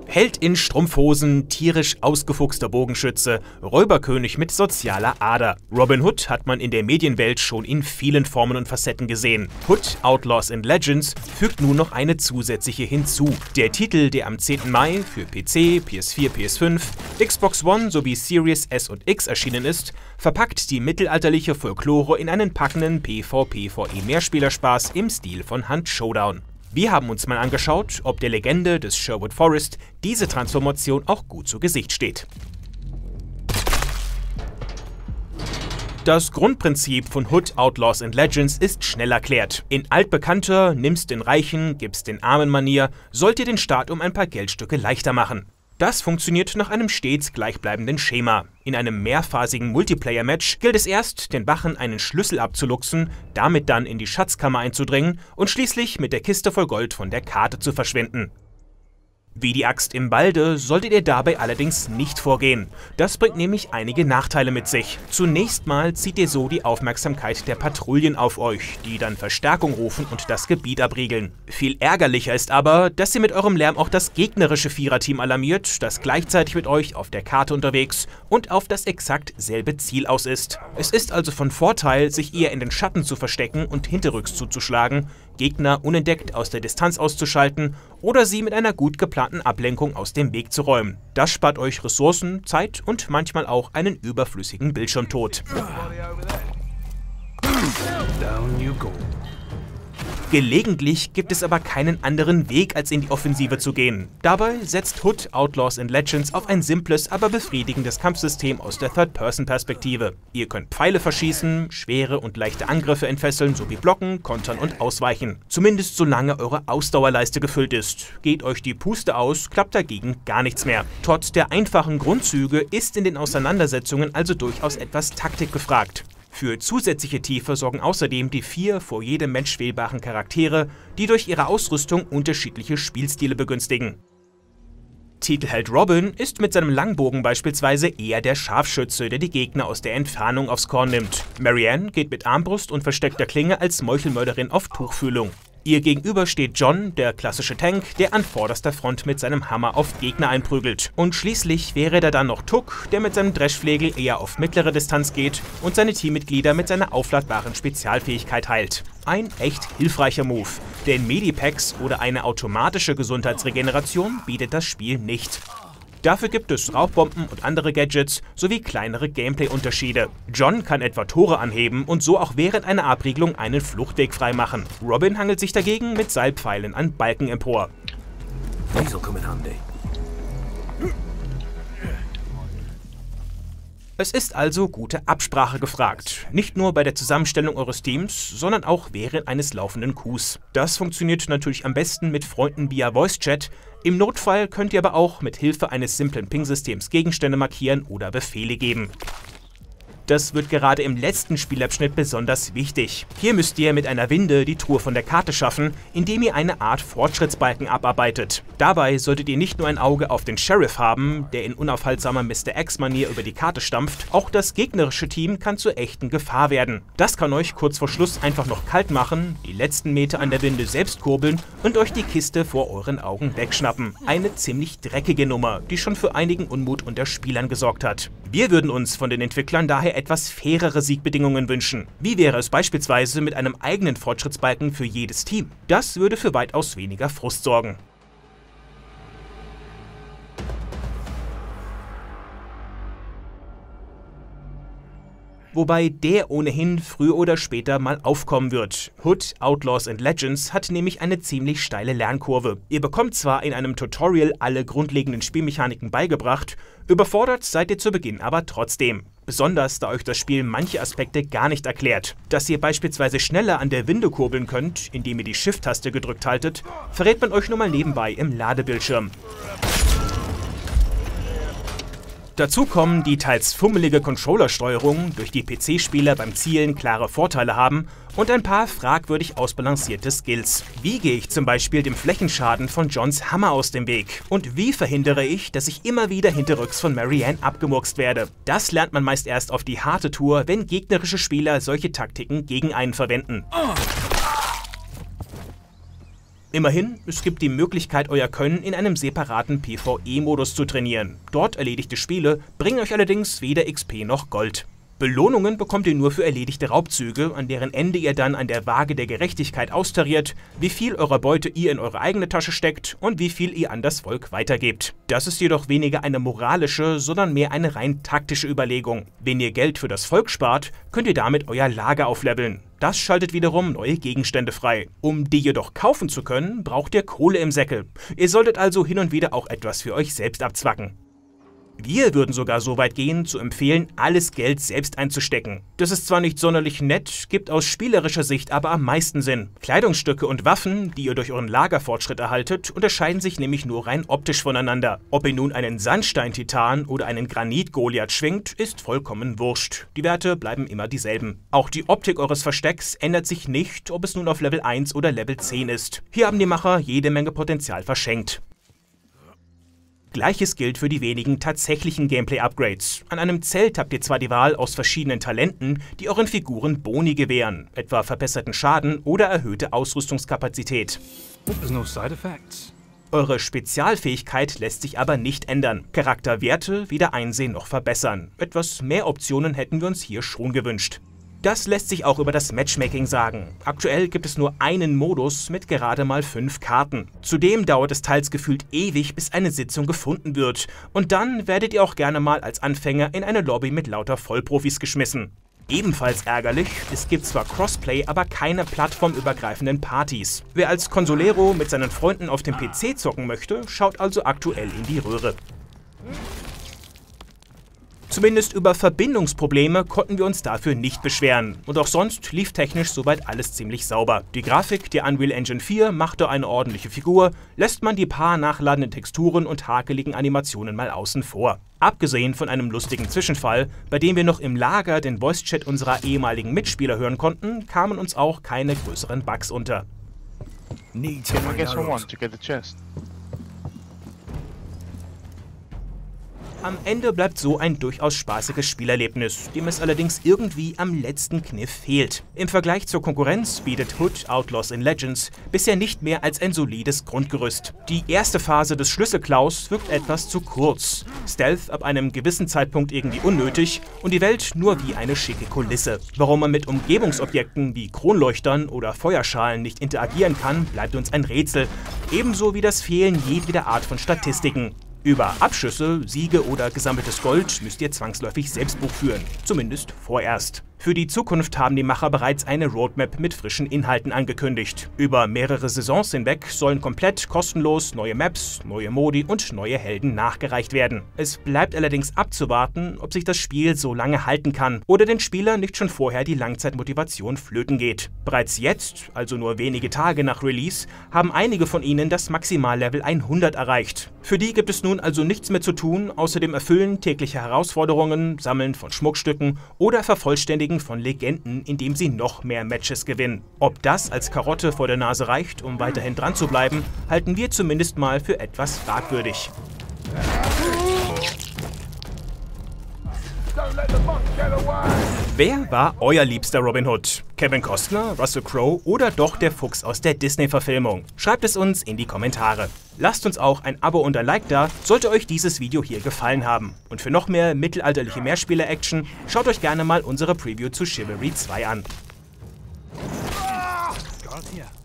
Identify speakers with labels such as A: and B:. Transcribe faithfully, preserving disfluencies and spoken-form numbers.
A: Held in Strumpfhosen, tierisch ausgefuchster Bogenschütze, Räuberkönig mit sozialer Ader. Robin Hood hat man in der Medienwelt schon in vielen Formen und Facetten gesehen. Hood, Outlaws and Legends fügt nun noch eine zusätzliche hinzu. Der Titel, der am zehnten Mai für P C, P S vier, P S fünf, Xbox One sowie Series S und X erschienen ist, verpackt die mittelalterliche Folklore in einen packenden PvP-Mehrspielerspaß im Stil von Hunt Showdown. Wir haben uns mal angeschaut, ob der Legende des Sherwood Forest diese Transformation auch gut zu Gesicht steht. Das Grundprinzip von Hood, Outlaws and Legends ist schnell erklärt. In altbekannter Nimm's den Reichen, gib's den Armen Manier sollt ihr den Start um ein paar Geldstücke leichter machen. Das funktioniert nach einem stets gleichbleibenden Schema. In einem mehrphasigen Multiplayer-Match gilt es erst, den Wachen einen Schlüssel abzuluxen, damit dann in die Schatzkammer einzudringen und schließlich mit der Kiste voll Gold von der Karte zu verschwinden. Wie die Axt im Balde solltet ihr dabei allerdings nicht vorgehen. Das bringt nämlich einige Nachteile mit sich. Zunächst mal zieht ihr so die Aufmerksamkeit der Patrouillen auf euch, die dann Verstärkung rufen und das Gebiet abriegeln. Viel ärgerlicher ist aber, dass ihr mit eurem Lärm auch das gegnerische Viererteam alarmiert, das gleichzeitig mit euch auf der Karte unterwegs und auf das exakt selbe Ziel aus ist. Es ist also von Vorteil, sich eher in den Schatten zu verstecken und hinterrücks zuzuschlagen, Gegner unentdeckt aus der Distanz auszuschalten oder sie mit einer gut geplanten Ablenkung aus dem Weg zu räumen. Das spart euch Ressourcen, Zeit und manchmal auch einen überflüssigen Bildschirmtod. Down you go. Gelegentlich gibt es aber keinen anderen Weg, als in die Offensive zu gehen. Dabei setzt Hood, Outlaws and Legends auf ein simples, aber befriedigendes Kampfsystem aus der Third-Person-Perspektive. Ihr könnt Pfeile verschießen, schwere und leichte Angriffe entfesseln sowie blocken, kontern und ausweichen. Zumindest solange eure Ausdauerleiste gefüllt ist. Geht euch die Puste aus, klappt dagegen gar nichts mehr. Trotz der einfachen Grundzüge ist in den Auseinandersetzungen also durchaus etwas Taktik gefragt. Für zusätzliche Tiefe sorgen außerdem die vier vor jedem Match wählbaren Charaktere, die durch ihre Ausrüstung unterschiedliche Spielstile begünstigen. Titelheld Robin ist mit seinem Langbogen beispielsweise eher der Scharfschütze, der die Gegner aus der Entfernung aufs Korn nimmt. Marianne geht mit Armbrust und versteckter Klinge als Meuchelmörderin auf Tuchfühlung. Ihr gegenüber steht John, der klassische Tank, der an vorderster Front mit seinem Hammer auf Gegner einprügelt. Und schließlich wäre da dann noch Tuck, der mit seinem Dreschflegel eher auf mittlere Distanz geht und seine Teammitglieder mit seiner aufladbaren Spezialfähigkeit heilt. Ein echt hilfreicher Move, denn Medipacks oder eine automatische Gesundheitsregeneration bietet das Spiel nicht. Dafür gibt es Rauchbomben und andere Gadgets sowie kleinere Gameplay-Unterschiede. John kann etwa Tore anheben und so auch während einer Abriegelung einen Fluchtweg freimachen. Robin hangelt sich dagegen mit Seilpfeilen an Balken empor. Es ist also gute Absprache gefragt. Nicht nur bei der Zusammenstellung eures Teams, sondern auch während eines laufenden Coups. Das funktioniert natürlich am besten mit Freunden via Voice-Chat. Im Notfall könnt ihr aber auch mit Hilfe eines simplen Ping-Systems Gegenstände markieren oder Befehle geben. Das wird gerade im letzten Spielabschnitt besonders wichtig. Hier müsst ihr mit einer Winde die Truhe von der Karte schaffen, indem ihr eine Art Fortschrittsbalken abarbeitet. Dabei solltet ihr nicht nur ein Auge auf den Sheriff haben, der in unaufhaltsamer Mister X-Manier über die Karte stampft, auch das gegnerische Team kann zur echten Gefahr werden. Das kann euch kurz vor Schluss einfach noch kalt machen, die letzten Meter an der Winde selbst kurbeln und euch die Kiste vor euren Augen wegschnappen. Eine ziemlich dreckige Nummer, die schon für einigen Unmut unter Spielern gesorgt hat. Wir würden uns von den Entwicklern daher etwas fairere Siegbedingungen wünschen. Wie wäre es beispielsweise mit einem eigenen Fortschrittsbalken für jedes Team? Das würde für weitaus weniger Frust sorgen. Wobei der ohnehin früher oder später mal aufkommen wird. Hood, Outlaws and Legends hat nämlich eine ziemlich steile Lernkurve. Ihr bekommt zwar in einem Tutorial alle grundlegenden Spielmechaniken beigebracht, überfordert seid ihr zu Beginn aber trotzdem. Besonders, da euch das Spiel manche Aspekte gar nicht erklärt. Dass ihr beispielsweise schneller an der Winde kurbeln könnt, indem ihr die Shift-Taste gedrückt haltet, verrät man euch nur mal nebenbei im Ladebildschirm. Dazu kommen die teils fummelige Controllersteuerung, durch die P C-Spieler beim Zielen klare Vorteile haben und ein paar fragwürdig ausbalancierte Skills. Wie gehe ich zum Beispiel dem Flächenschaden von Johns Hammer aus dem Weg? Und wie verhindere ich, dass ich immer wieder hinterrücks von Marianne abgemurkst werde? Das lernt man meist erst auf die harte Tour, wenn gegnerische Spieler solche Taktiken gegen einen verwenden. Immerhin, es gibt die Möglichkeit, euer Können in einem separaten PvE-Modus zu trainieren. Dort erledigte Spiele bringen euch allerdings weder X P noch Gold. Belohnungen bekommt ihr nur für erledigte Raubzüge, an deren Ende ihr dann an der Waage der Gerechtigkeit austariert, wie viel eurer Beute ihr in eure eigene Tasche steckt und wie viel ihr an das Volk weitergebt. Das ist jedoch weniger eine moralische, sondern mehr eine rein taktische Überlegung. Wenn ihr Geld für das Volk spart, könnt ihr damit euer Lager aufleveln. Das schaltet wiederum neue Gegenstände frei. Um die jedoch kaufen zu können, braucht ihr Kohle im Säckel. Ihr solltet also hin und wieder auch etwas für euch selbst abzwacken. Wir würden sogar so weit gehen, zu empfehlen, alles Geld selbst einzustecken. Das ist zwar nicht sonderlich nett, gibt aus spielerischer Sicht aber am meisten Sinn. Kleidungsstücke und Waffen, die ihr durch euren Lagerfortschritt erhaltet, unterscheiden sich nämlich nur rein optisch voneinander. Ob ihr nun einen Sandstein-Titan oder einen Granit-Goliath schwingt, ist vollkommen wurscht. Die Werte bleiben immer dieselben. Auch die Optik eures Verstecks ändert sich nicht, ob es nun auf Level eins oder Level zehn ist. Hier haben die Macher jede Menge Potenzial verschenkt. Gleiches gilt für die wenigen tatsächlichen Gameplay-Upgrades. An einem Zelt habt ihr zwar die Wahl aus verschiedenen Talenten, die euren Figuren Boni gewähren, etwa verbesserten Schaden oder erhöhte Ausrüstungskapazität. Eure Spezialfähigkeit lässt sich aber nicht ändern. Charakterwerte weder einsehen noch verbessern. Etwas mehr Optionen hätten wir uns hier schon gewünscht. Das lässt sich auch über das Matchmaking sagen. Aktuell gibt es nur einen Modus mit gerade mal fünf Karten. Zudem dauert es teils gefühlt ewig, bis eine Sitzung gefunden wird. Und dann werdet ihr auch gerne mal als Anfänger in eine Lobby mit lauter Vollprofis geschmissen. Ebenfalls ärgerlich, es gibt zwar Crossplay, aber keine plattformübergreifenden Partys. Wer als Consolero mit seinen Freunden auf dem P C zocken möchte, schaut also aktuell in die Röhre. Zumindest über Verbindungsprobleme konnten wir uns dafür nicht beschweren. Und auch sonst lief technisch soweit alles ziemlich sauber. Die Grafik der Unreal Engine vier machte eine ordentliche Figur, lässt man die paar nachladenden Texturen und hakeligen Animationen mal außen vor. Abgesehen von einem lustigen Zwischenfall, bei dem wir noch im Lager den Voice-Chat unserer ehemaligen Mitspieler hören konnten, kamen uns auch keine größeren Bugs unter. Am Ende bleibt so ein durchaus spaßiges Spielerlebnis, dem es allerdings irgendwie am letzten Kniff fehlt. Im Vergleich zur Konkurrenz bietet Hood Outlaws in Legends bisher nicht mehr als ein solides Grundgerüst. Die erste Phase des Schlüsselklaus wirkt etwas zu kurz. Stealth ab einem gewissen Zeitpunkt irgendwie unnötig und die Welt nur wie eine schicke Kulisse. Warum man mit Umgebungsobjekten wie Kronleuchtern oder Feuerschalen nicht interagieren kann, bleibt uns ein Rätsel. Ebenso wie das Fehlen jedweder Art von Statistiken. Über Abschüsse, Siege oder gesammeltes Gold müsst ihr zwangsläufig Selbstbuch führen, zumindest vorerst. Für die Zukunft haben die Macher bereits eine Roadmap mit frischen Inhalten angekündigt. Über mehrere Saisons hinweg sollen komplett kostenlos neue Maps, neue Modi und neue Helden nachgereicht werden. Es bleibt allerdings abzuwarten, ob sich das Spiel so lange halten kann oder den Spielern nicht schon vorher die Langzeitmotivation flöten geht. Bereits jetzt, also nur wenige Tage nach Release, haben einige von ihnen das Maximallevel hundert erreicht. Für die gibt es nun also nichts mehr zu tun, außer dem Erfüllen täglicher Herausforderungen, Sammeln von Schmuckstücken oder Vervollständigen von Legenden, indem sie noch mehr Matches gewinnen. Ob das als Karotte vor der Nase reicht, um weiterhin dran zu bleiben, halten wir zumindest mal für etwas fragwürdig. Wer war euer liebster Robin Hood? Kevin Costner, Russell Crowe oder doch der Fuchs aus der Disney-Verfilmung? Schreibt es uns in die Kommentare. Lasst uns auch ein Abo und ein Like da, sollte euch dieses Video hier gefallen haben. Und für noch mehr mittelalterliche Mehrspieler-Action, schaut euch gerne mal unsere Preview zu Chivalry zwei an.